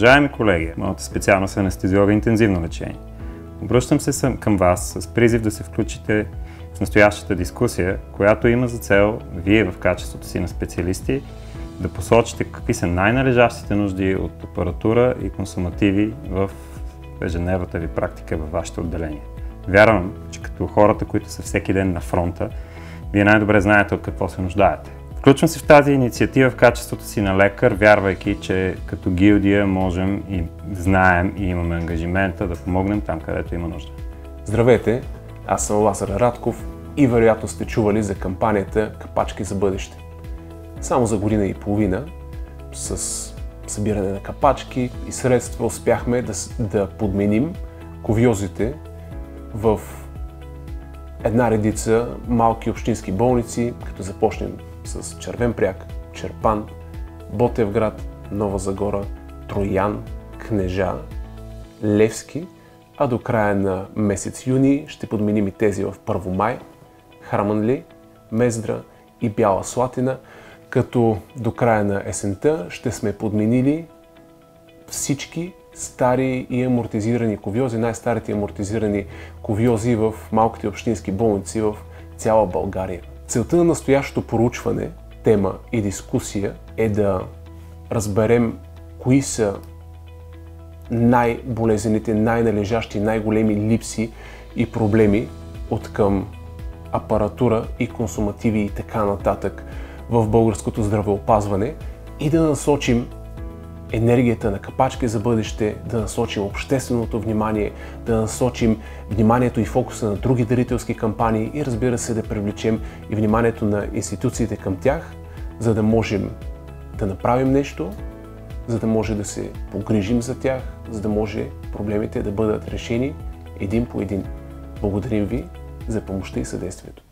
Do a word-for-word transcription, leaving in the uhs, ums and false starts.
Уважаеми колеги, моята специалност е анестезиолога интензивно лечение. Обръщам се към вас с призив да се включите в настоящата дискусия, която има за цел вие в качеството си на специалисти да посочите какви са най-належащите нужди от апаратура и консумативи в ежедневната ви практика във вашето отделение. Вярвам, че като хората, които са всеки ден на фронта, вие най-добре знаете от какво се нуждаете. Включвам се в тази инициатива в качеството си на лекар, вярвайки, че като гилдия можем и знаем и имаме ангажимента да помогнем там, където има нужда. Здравейте, аз съм Лазар Радков и вероятно сте чували за кампанията Капачки за бъдеще. Само за година и половина с събиране на капачки и средства успяхме да, да подменим кувьозите в една редица малки общински болници, като започнем с Червен бряг, Чирпан, Ботевград, Нова Загора, Троян, Кнежа, Левски, а до края на месец юни ще подменим и тези в Първомай, Харманли, Мездра и Бяла Слатина, като до края на есента ще сме подменили всички стари и амортизирани кувьози, най-старите амортизирани кувьози в малките общински болници в цяла България. Целта на настоящото проучване, тема и дискусия е да разберем кои са най-болезнените, най-належащи, най-големи липси и проблеми от към апаратура и консумативи и така нататък в българското здравеопазване и да насочим енергията на Капачки за бъдеще, да насочим общественото внимание, да насочим вниманието и фокуса на други дарителски кампании и разбира се да привлечем и вниманието на институциите към тях, за да можем да направим нещо, за да може да се погрижим за тях, за да може проблемите да бъдат решени един по един. Благодарим ви за помощта и съдействието.